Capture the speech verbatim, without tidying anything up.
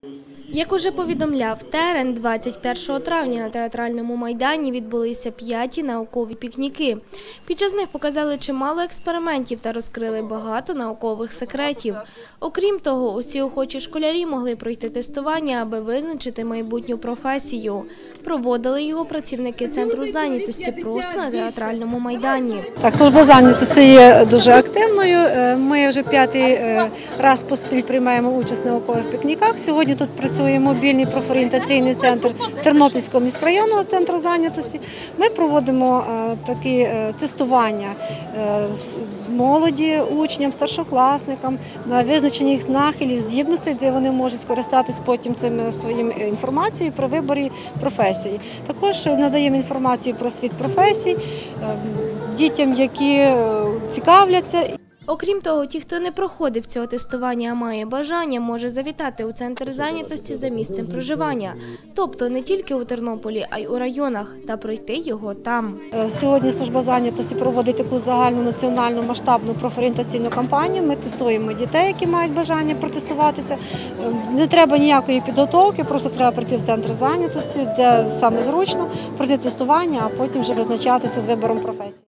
Як уже повідомляв Терен, двадцять першого травня на театральному майдані відбулися п'яті наукові пікніки. Під час них показали чимало експериментів та розкрили багато наукових секретів. Окрім того, усі охочі школярі могли пройти тестування, аби визначити майбутню професію. Проводили його працівники Центру зайнятості просто на театральному майдані. Так, служба зайнятості є дуже активною. Ми вже п'ятий раз поспіль приймаємо участь в наукових пікніках. Сьогодні тут працює мобільний профорієнтаційний центр Тернопільського міськрайонного центру зайнятості. Ми проводимо такі тестування з молоді, учням, старшокласникам на визначення їх нахилів, здібностей, де вони можуть скористатись потім цим своїм інформацією про виборі професії. Також надаємо інформацію про світ професій дітям, які цікавляться. Окрім того, ті, хто не проходив цього тестування, а має бажання, може завітати у Центр зайнятості за місцем проживання. Тобто не тільки у Тернополі, а й у районах, та пройти його там. Сьогодні служба зайнятості проводить таку загальну національну масштабну профорієнтаційну кампанію. Ми тестуємо дітей, які мають бажання протестуватися. Не треба ніякої підготовки, просто треба прийти в Центр зайнятості, де саме зручно, пройти тестування, а потім вже визначатися з вибором професії.